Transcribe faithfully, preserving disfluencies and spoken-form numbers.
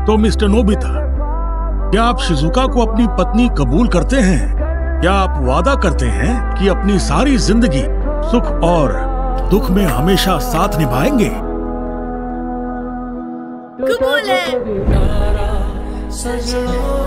तो mister Nobita, क्या आप शिजुका को अपनी पत्नी कबूल करते हैं? क्या आप वादा करते हैं कि अपनी सारी जिंदगी सुख और दुख में हमेशा साथ निभाएंगे? कबूल है।